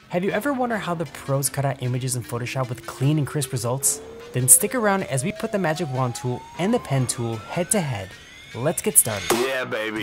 Have you ever wondered how the pros cut out images in Photoshop with clean and crisp results? Then stick around as we put the magic wand tool and the pen tool head to head. Let's get started. Yeah, baby.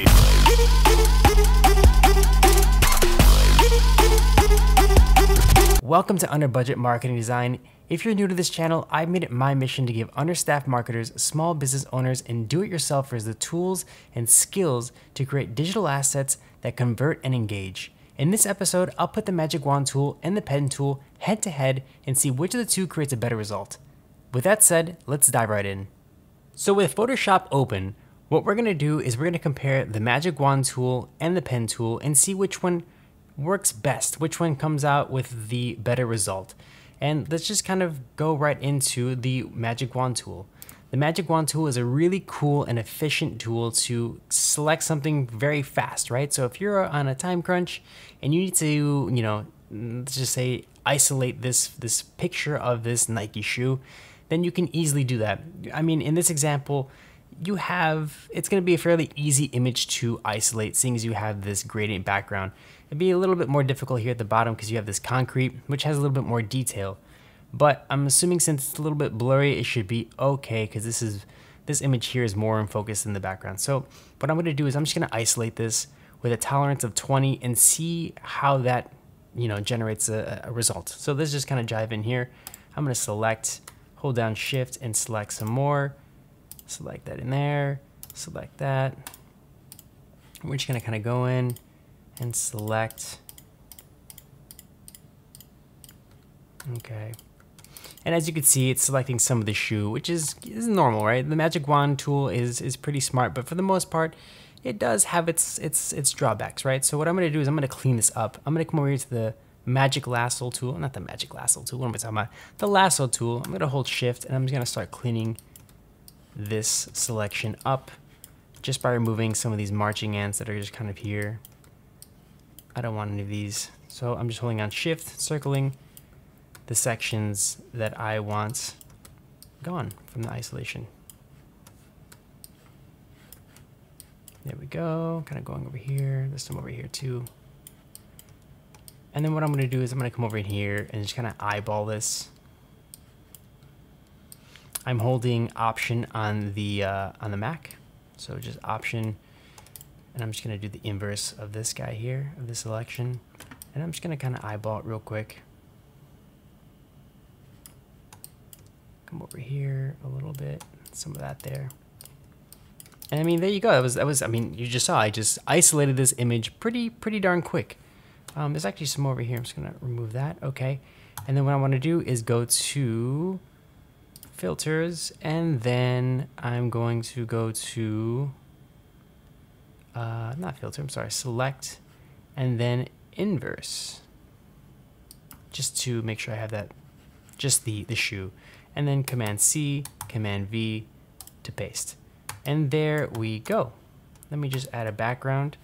Welcome to Under Budget Marketing Design. If you're new to this channel, I've made it my mission to give understaffed marketers, small business owners, and do-it-yourselfers the tools and skills to create digital assets that convert and engage. In this episode, I'll put the magic wand tool and the pen tool head to head and see which of the two creates a better result. With that said, let's dive right in. So with Photoshop open, what we're gonna do is we're gonna compare the magic wand tool and the pen tool and see which one works best, which one comes out with the better result. And let's just kind of go right into the magic wand tool. The magic wand tool is a really cool and efficient tool to select something very fast, right? So if you're on a time crunch and you need to, let's just say isolate this picture of this Nike shoe, then you can easily do that. I mean, in this example, it's gonna be a fairly easy image to isolate, seeing as you have this gradient background. It'd be a little bit more difficult here at the bottom because you have this concrete, which has a little bit more detail. But I'm assuming since it's a little bit blurry, it should be okay because this image here is more in focus than the background. So what I'm gonna do is I'm just gonna isolate this with a tolerance of 20 and see how that, generates a result. So let's just kind of dive in here. I'm gonna select, hold down Shift and select some more. Select that in there, select that. We're just gonna kind of go in and select. Okay. And as you can see, it's selecting some of the shoe, which is normal, right? The magic wand tool is pretty smart, but for the most part, it does have its drawbacks, right? So what I'm gonna do is I'm gonna clean this up. I'm gonna come over here to the magic lasso tool, not the magic lasso tool, what am I talking about? The lasso tool. I'm gonna hold Shift and I'm just gonna start cleaning this selection up just by removing some of these marching ants that are just kind of here. I don't want any of these. So I'm just holding on Shift, circling the sections that I want gone from the isolation. There we go, kind of going over here. There's some over here too. And then what I'm gonna do is I'm gonna come over in here and just kind of eyeball this. I'm holding Option on the Mac, so just Option, and I'm just gonna do the inverse of this guy here, of this selection, and I'm just gonna kind of eyeball it real quick. Come over here a little bit, some of that there. And I mean, there you go. That was. I mean, you just saw. I just isolated this image pretty darn quick. There's actually some over here. I'm just gonna remove that. Okay. And then what I want to do is go to filters, and then I'm going to go to not filter. I'm sorry. Select, and then inverse. Just to make sure I have that. Just the shoe. And then Command C, Command V to paste. And there we go. Let me just add a background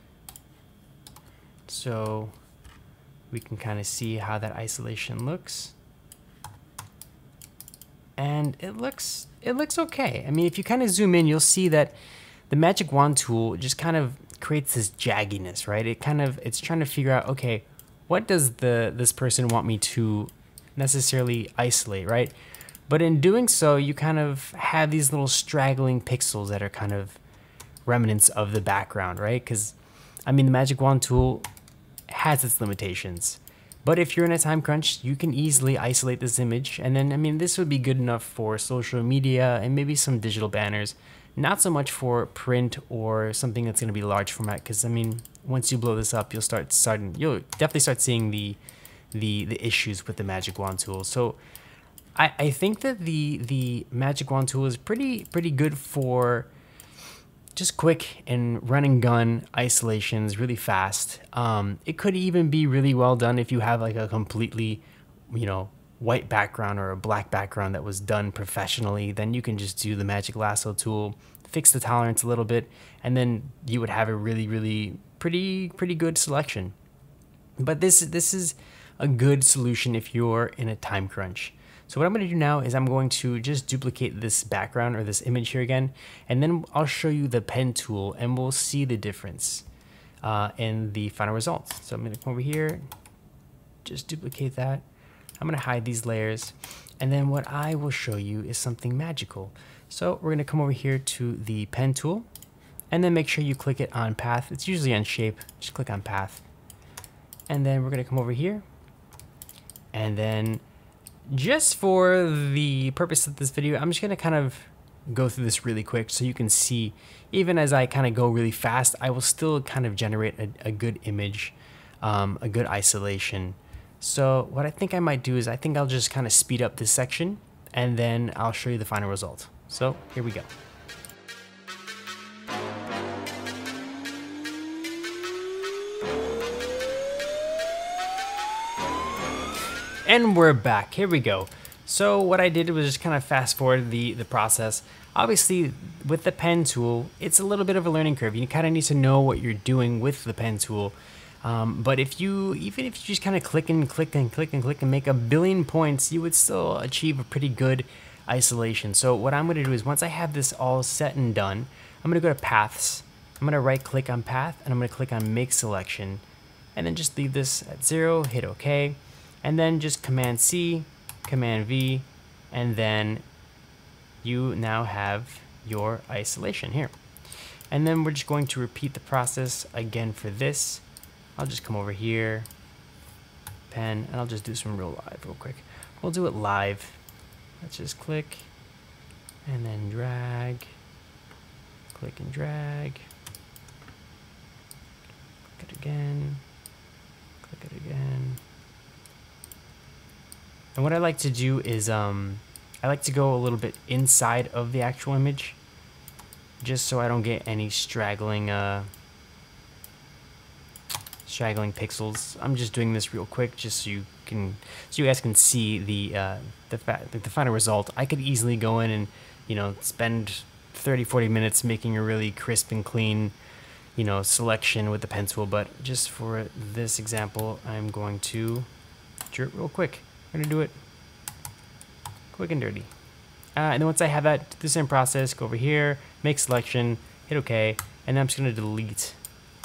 so we can kind of see how that isolation looks. And it looks okay. I mean, if you kind of zoom in, you'll see that the magic wand tool just kind of creates this jagginess, right? It's trying to figure out, okay, what does this person want me to necessarily isolate, right? But in doing so, you kind of have these little straggling pixels that are kind of remnants of the background, right? Because, I mean, the magic wand tool has its limitations. But if you're in a time crunch, you can easily isolate this image. And then, I mean, this would be good enough for social media and maybe some digital banners. Not so much for print or something that's going to be large format. Because, I mean, once you blow this up, you'll definitely start seeing the issues with the magic wand tool. So I think that the magic wand tool is pretty good for just quick and run and gun isolations really fast. It could even be really well done if you have like a completely, white background or a black background that was done professionally. Then you can just do the magic lasso tool, fix the tolerance a little bit, and then you would have a really pretty good selection. But this is a good solution if you're in a time crunch. So what I'm going to do now is I'm going to just duplicate this background or this image here again, and then I'll show you the pen tool and we'll see the difference in the final results. So I'm going to come over here, just duplicate that. I'm gonna hide these layers. And then what I will show you is something magical. So we're gonna come over here to the pen tool and then make sure you click it on path. It's usually on shape, just click on path. And then we're gonna come over here. And then just for the purpose of this video, I'm just gonna kind of go through this really quick so you can see, even as I kind of go really fast, I will still kind of generate a good image, a good isolation. So what I think I might do is I think I'll just kind of speed up this section and then I'll show you the final result. So here we go. And we're back. Here we go. So what I did was just kind of fast forward the process. Obviously, with the pen tool, it's a little bit of a learning curve. You kind of need to know what you're doing with the pen tool. But even if you just kind of click and click and click and click and make a billion points, you would still achieve a pretty good isolation. So what I'm going to do is once I have this all set and done, I'm going to go to paths. I'm going to right click on path and I'm going to click on make selection and then just leave this at 0, hit OK, and then just Command C, Command V, and then you now have your isolation here. And then we're just going to repeat the process again for this. I'll just come over here, pen, and I'll just do some real live real quick. We'll do it live. Let's just click and then drag, click and drag, click it again, click it again. And what I like to do is I like to go a little bit inside of the actual image just so I don't get any straggling pixels. I'm just doing this real quick just so you guys can see the final result. I could easily go in and, you know, spend 30-40 minutes making a really crisp and clean, you know, selection with the pen tool, but just for this example, I'm going to do it real quick. I'm gonna do it quick and dirty. And then once I have that, do the same process, go over here, make selection, hit OK, and then I'm just gonna delete.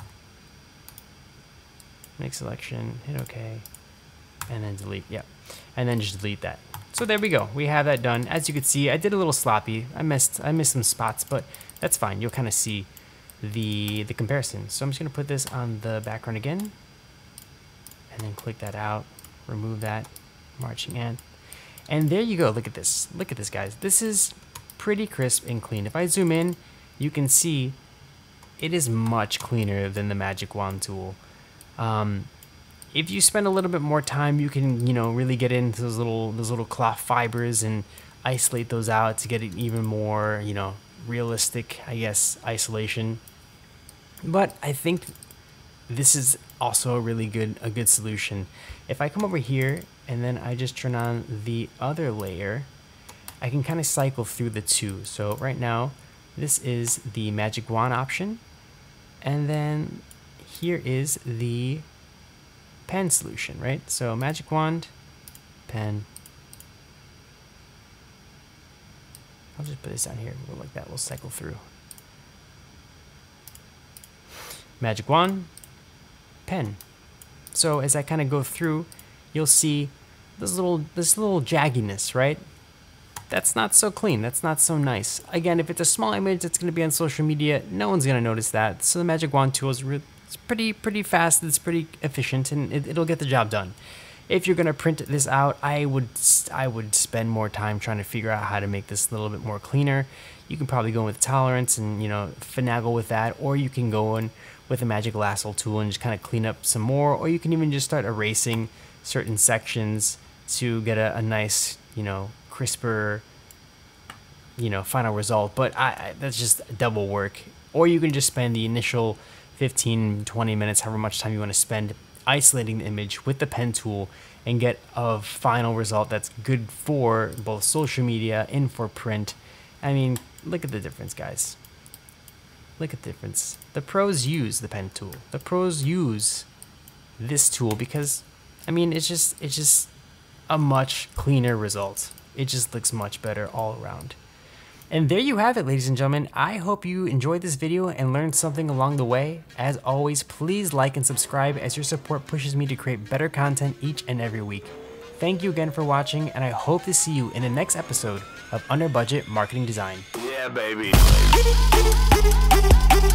Make selection, hit OK, and then delete, yeah. And then just delete that. So there we go, we have that done. As you can see, I did a little sloppy. I missed some spots, but that's fine. You'll kind of see the comparison. So I'm just gonna put this on the background again, and then click that out, remove that, marching ant. And there you go, look at this, guys. This is pretty crisp and clean. If I zoom in, you can see it is much cleaner than the Magic Wand tool. If you spend a little bit more time, you can, you know, really get into those little cloth fibers and isolate those out to get an even more, you know, realistic, I guess, isolation. But I think this is also a good solution. If I come over here and then I just turn on the other layer, I can kind of cycle through the two. So right now, this is the Magic Wand option, and then here is the pen solution, right? So Magic Wand, pen. I'll just put this down here, we'll like that, we'll cycle through. Magic Wand, pen. So as I kind of go through, you'll see this little jagginess, right? That's not so clean, that's not so nice. Again, if it's a small image that's gonna be on social media, no one's gonna notice that. So the Magic Wand tool is it's pretty fast, it's pretty efficient, and it'll get the job done. If you're gonna print this out, I would spend more time trying to figure out how to make this a little bit more cleaner. You can probably go with tolerance and, you know, finagle with that, or you can go in with a Magic Lasso tool and just kind of clean up some more, or you can even just start erasing certain sections to get a nice, you know, crisper, you know, final result. But that's just double work. Or you can just spend the initial 15-20 minutes, however much time you want to spend, isolating the image with the pen tool and get a final result that's good for both social media and for print. I mean, look at the difference, guys. Look at the difference. The pros use the pen tool. The pros use this tool because, I mean, it's just a much cleaner result. It just looks much better all around. And there you have it, ladies and gentlemen. I hope you enjoyed this video and learned something along the way. As always, please like and subscribe as your support pushes me to create better content each and every week. Thank you again for watching, and I hope to see you in the next episode of Under Budget Marketing Design. Yeah, baby.